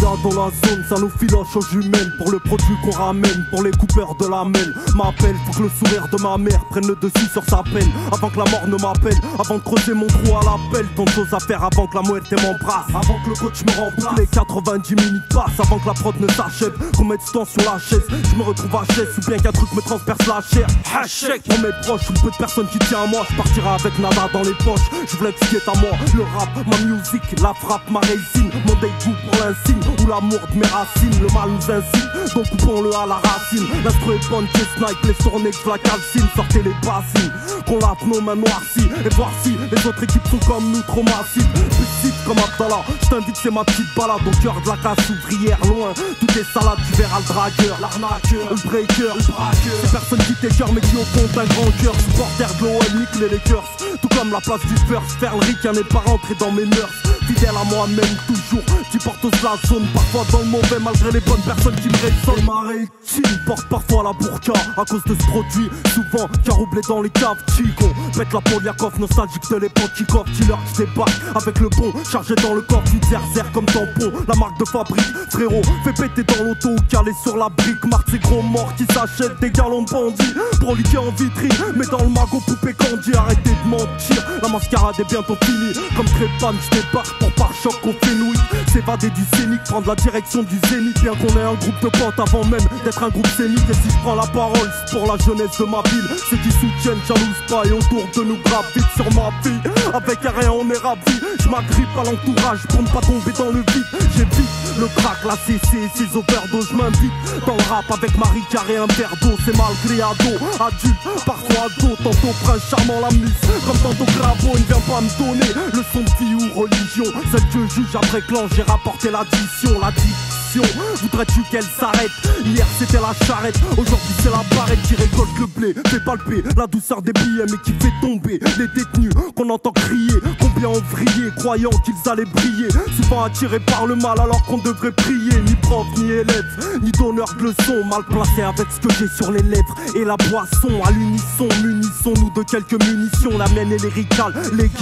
gars dans la zone, ça nous filoche aux jumelles. Pour le produit qu'on ramène, pour les coupeurs de la mêle. M'appelle, faut que le sourire de ma mère prenne le dessus sur sa peine. Avant que la mort ne m'appelle, avant de creuser mon trou à l'appel. Tant de choses à faire avant que la muerte m'embrasse. Avant que le coach me remplace, les 90 minutes passent avant que la prod ne s'achève. Qu'on mette ce temps sur la chaise, je me retrouve à chaise. Ou bien qu'un truc me transperce la chair. Hachek, pour mes proches, ou peu de personnes qui tient à moi. Je partirai avec nada dans les poches. Je voulais ce qui est à moi, le rap, ma musique, la frappe, ma résine. Mon dégoût pour l'insigne, ou l'amour de mes racines. Le mal nous incite, donc coupons-le à la racine. L'astro est bonne, j'ai snipe, les tournées que je la calcine. Sortez les bassines, qu'on lave nos mains noircies. Et voir si les autres équipes sont comme nous, trop massives. Petite comme Abdallah, je t'invite, c'est ma petite balade. Au cœur de la classe ouvrière, loin. Toutes les salades, tu verras le dragueur, l'arnaqueur, le breaker, le braqueur. Ces personnes qui t'écœurent mais qui au fond d'un grand cœur. Supporter de l'OM, nique les Lakers. Tout comme la place du first, faire le ricain n'est pas rentré dans mes mœurs. Fidèle à moi-même toujours, qui porte la zone. Parfois dans le mauvais malgré les bonnes personnes qui me résonnent. Ma rétine porte parfois la burqa à cause de ce produit. Souvent caroublé dans les caves, chico. Pète la Poliakov, nostalgique de l'époque qui coffre. Killer qui débarque avec le bon, chargé dans le corps du zerzer comme tampon. La marque de fabrique, frérot, fait péter dans l'auto ou calé sur la brique. Marque ces gros morts qui s'achètent des galons de bandits. Pour liquer en vitrine, mais dans le magot poupée Candy. Arrêtez de mentir, la mascarade est bientôt finie. Comme Crépane, je débarque pour pare-choc au Fenouil. S'évader du scénic, prendre la direction du zénith. Bien qu'on ait un groupe de potes avant même d'être un groupe scénique. Et si je prends la parole, c'est pour la jeunesse de ma ville. Ceux qui soutiennent, jalousent pas et autour de nous gravitent sur ma vie. Avec un rien, on est ravis. Je m'agrippe à l'entourage pour ne pas tomber dans le vide. J'évite le crack, la CC et ses overdoses. Je m'invite dans le rap avec Marie Carré, un verre d'eau. C'est malgré ado, adulte, parfois ado. Tantôt prince charmant la mise, comme tantôt Grabo. Il ne vient pas me donner leçon de vie ou religion. Celle que je juge après clan, j'ai rapporté l'addition. Voudrais-tu qu'elle s'arrête? Hier c'était la charrette, aujourd'hui c'est la barrette qui récolte le blé, fait palper la douceur des billets mais qui fait tomber les détenus qu'on entend crier. Combien ont vrillé croyant qu'ils allaient briller, souvent attirés par le mal alors qu'on devrait prier. Ni prof, ni élève, ni donneur de leçons, mal placé avec ce que j'ai sur les lèvres et la boisson. À l'unisson, munissons-nous de quelques munitions. La mienne est lyricale,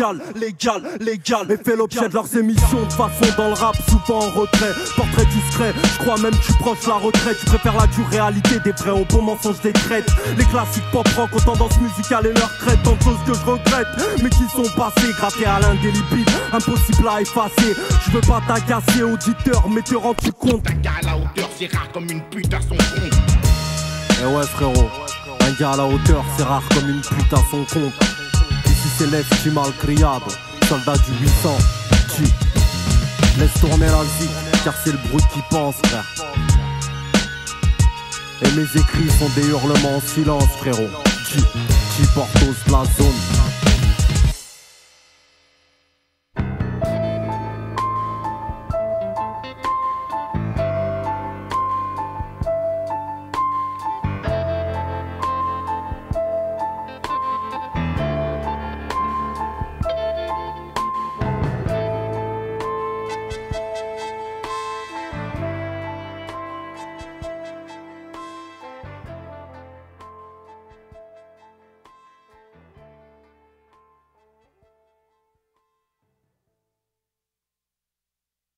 légale, et fait l'objet de leurs émissions. De façon dans le rap, souvent en retrait, portrait discret. Je crois même que tu proche la retraite. Tu préfères la dure réalité des vrais aux bons mensonges des traites. Les classiques pop rock aux tendances musicales et leurs crêtes. Tant de choses que je regrette mais qui sont passées, grattés à l'indélébile, impossible à effacer. Je veux pas t'agacer auditeur mais te rends-tu compte? Un gars à la hauteur c'est rare comme une pute à son compte. Eh ouais frérot, un gars à la hauteur c'est rare comme une pute à son compte. Ici c'est l'FT malcriado, soldat du 800. Laisse tourner la zik, car c'est le bruit qui pense, frère. Et mes écrits sont des hurlements en silence, frérot. Qui porte la zone.